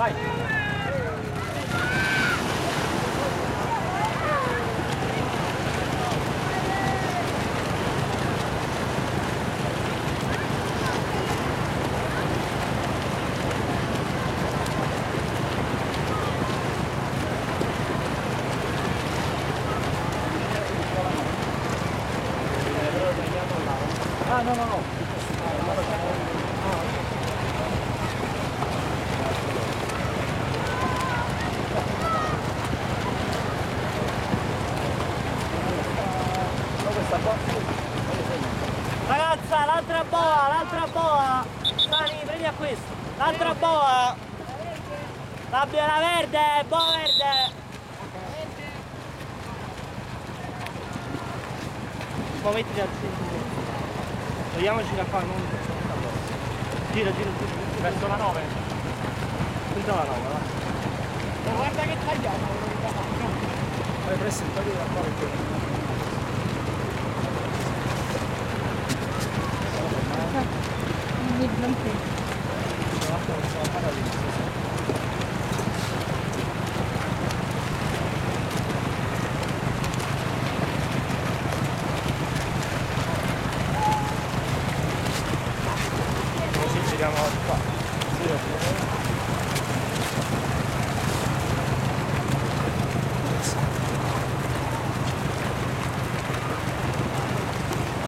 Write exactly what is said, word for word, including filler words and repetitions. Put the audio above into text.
Vai. Ah, no, no, no. Ragazza, l'altra boa, l'altra boa. Sali, prendi a questo. L'altra boa. La, la verde, boa verde. Ma mettiti al centro. Togliamoci da qua, non... Gira, gira, gira. Verso la nove. Punta la nove, va. Ma guarda che tagliamo. Vai presto, togli da qua perché... Non penso. Così giriamo qua. Sì,